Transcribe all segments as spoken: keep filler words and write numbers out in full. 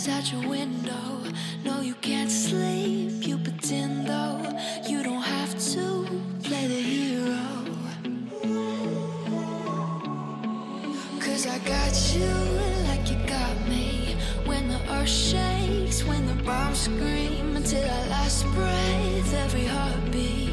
at your window. No, you can't sleep, you pretend though. You don't have to play the hero. Cause I got you like you got me. When the earth shakes, when the bombs scream, until our last breath, every heartbeat.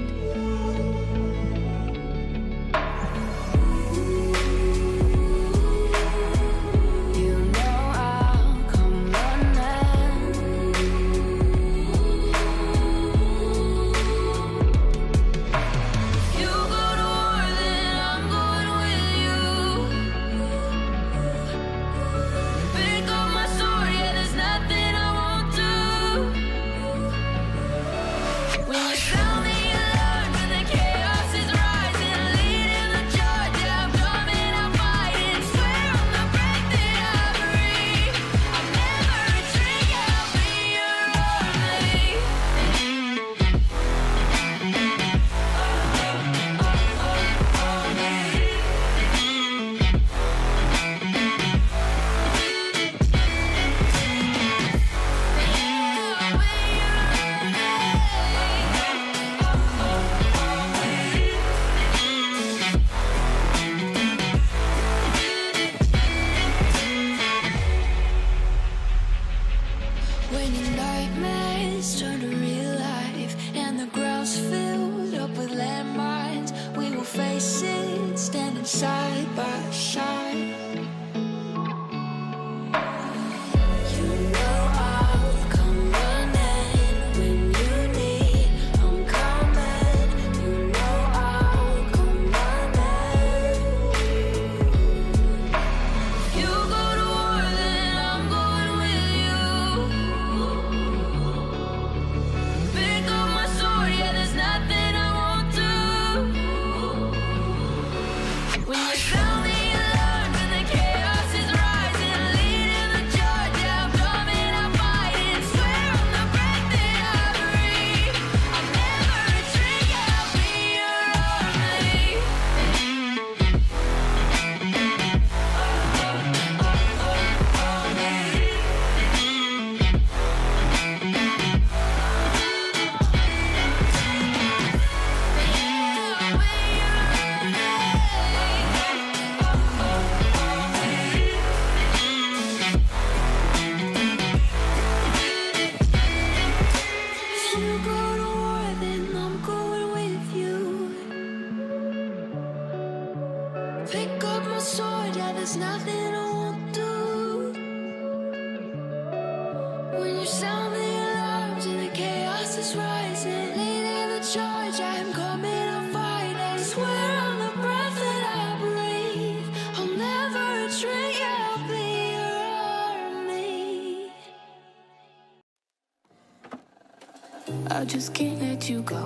I just can't let you go.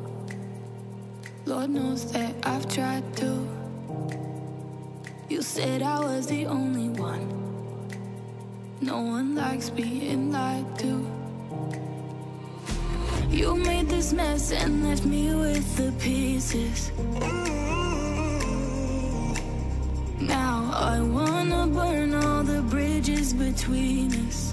Lord knows that I've tried to. You said I was the only one. No one likes being lied to. You made this mess and left me with the pieces. Now I wanna burn all the bridges between us.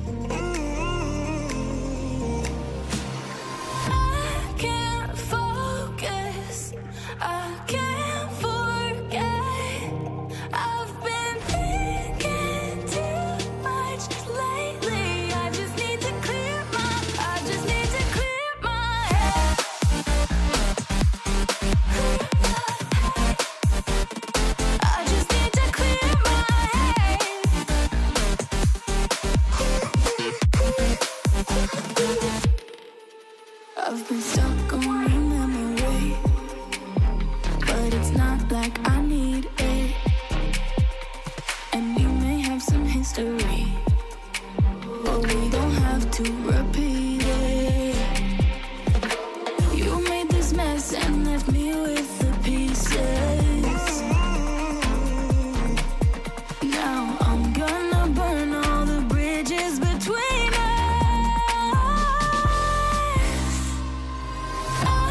I've been stuck on your memory, but it's not like I need it. And you may have some history, but we don't have to repeat it. You made this mess and left me with the pieces. Now I'm gonna burn all the bridges between us.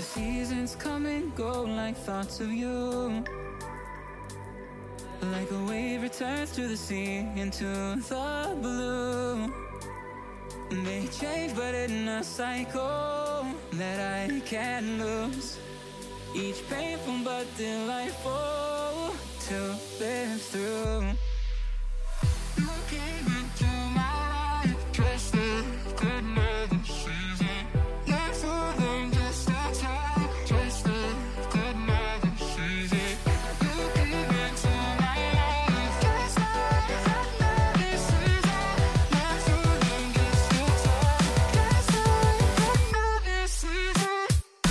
seasons come and go like thoughts of you. Like a wave returns to the sea, into the blue. They change but in a cycle that I can't lose. Each painful but delightful to live through. You came into my life just like another season. Not for them, just a time, just like another season. You came into my life just like another season. Not for them, just a time, just like another season.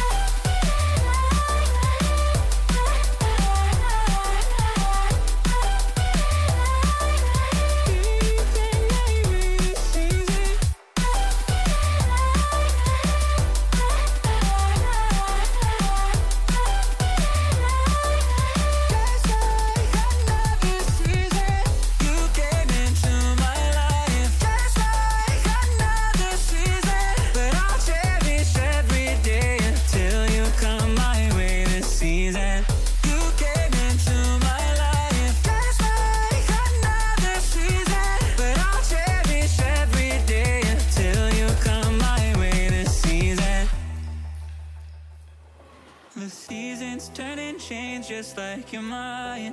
The seasons turn and change just like your mind.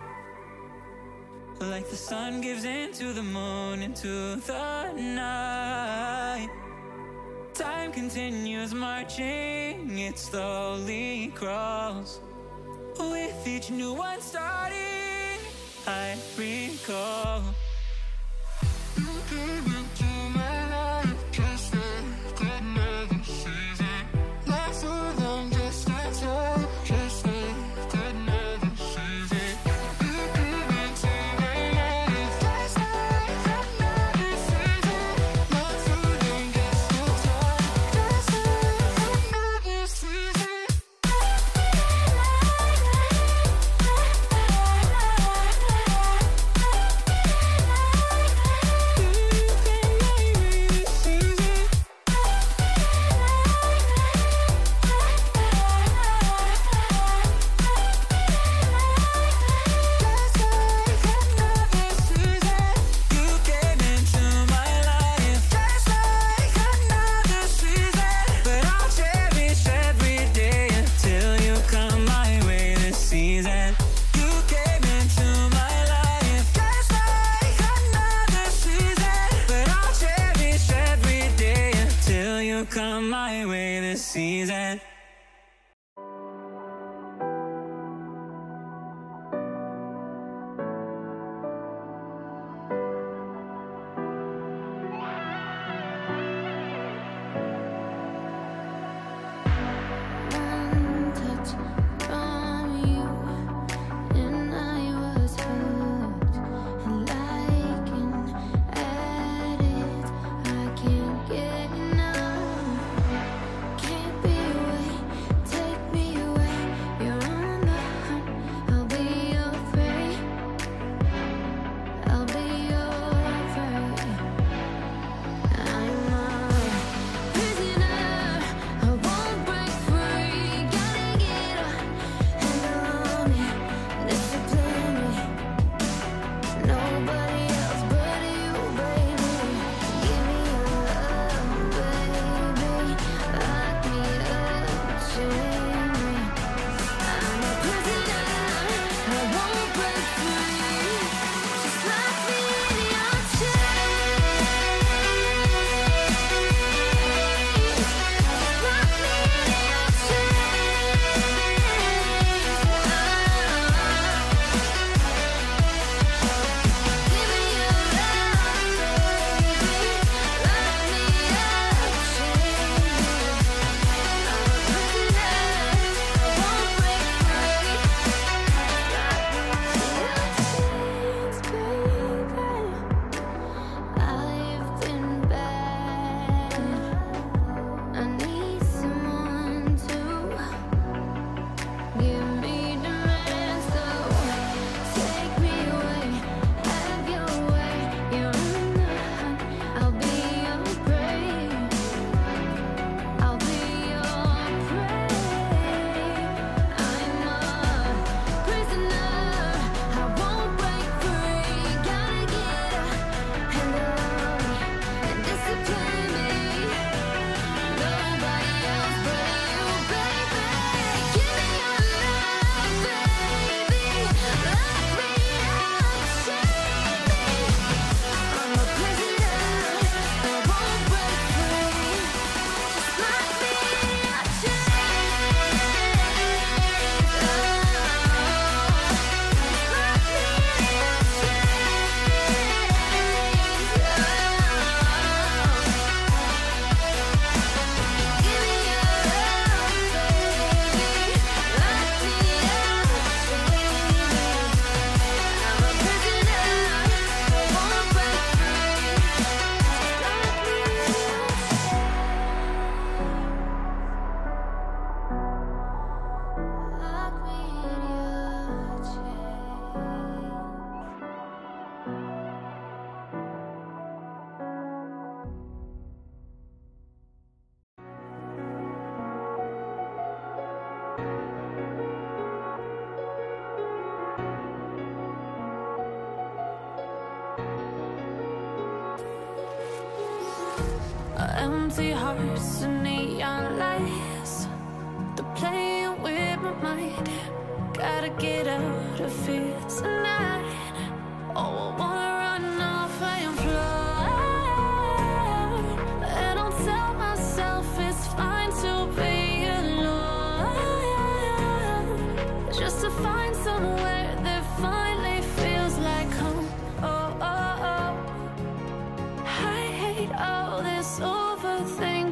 Like the sun gives into the moon, into the night. Time continues marching, it slowly crawls. With each new one starting, I recall. You came into my life just like another season. Not for long, just a time, just like another season. You came into my life just like another season. Not for long, just a time, just like another season. Come my way this season. Can't be away. Empty hearts and neon lights, they're playing with my mind. Gotta get out of here tonight. Oh, I wanna run off and fly, and I'll tell myself it's fine to be alone, just to find somewhere that finally feels like home. Oh, oh, oh. I hate all this overthinking.